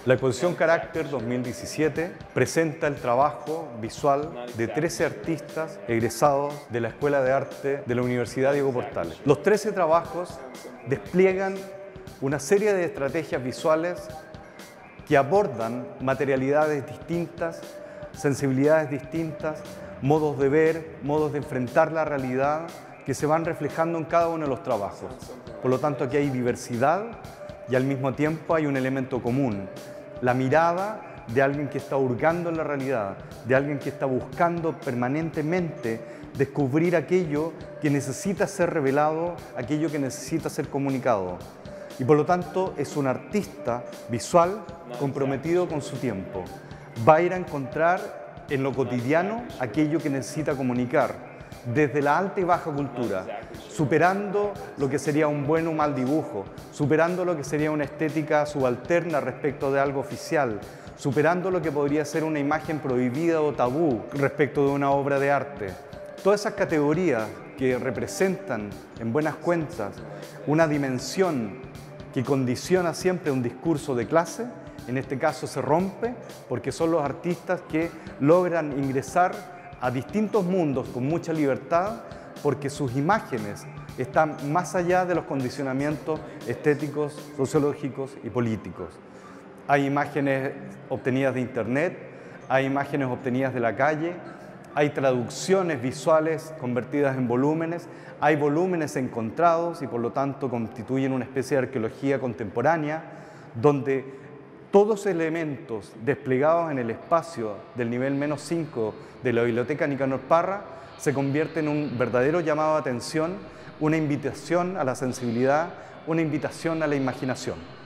La exposición Carácter 2017 presenta el trabajo visual de 13 artistas egresados de la Escuela de Arte de la Universidad Diego Portales. Los 13 trabajos despliegan una serie de estrategias visuales que abordan materialidades distintas, sensibilidades distintas, modos de ver, modos de enfrentar la realidad que se van reflejando en cada uno de los trabajos. Por lo tanto, aquí hay diversidad y al mismo tiempo hay un elemento común, la mirada de alguien que está hurgando en la realidad, de alguien que está buscando permanentemente descubrir aquello que necesita ser revelado, aquello que necesita ser comunicado. Y por lo tanto es un artista visual comprometido con su tiempo. Va a ir a encontrar en lo cotidiano aquello que necesita comunicar, desde la alta y baja cultura, superando lo que sería un buen o mal dibujo, superando lo que sería una estética subalterna respecto de algo oficial, superando lo que podría ser una imagen prohibida o tabú respecto de una obra de arte. Todas esas categorías que representan, en buenas cuentas, una dimensión que condiciona siempre un discurso de clase, en este caso se rompe porque son los artistas que logran ingresar a distintos mundos con mucha libertad porque sus imágenes están más allá de los condicionamientos estéticos, sociológicos y políticos. Hay imágenes obtenidas de internet, hay imágenes obtenidas de la calle, hay traducciones visuales convertidas en volúmenes, hay volúmenes encontrados y por lo tanto constituyen una especie de arqueología contemporánea donde todos los elementos desplegados en el espacio del nivel -5 de la Biblioteca Nicanor Parra se convierten en un verdadero llamado de atención, una invitación a la sensibilidad, una invitación a la imaginación.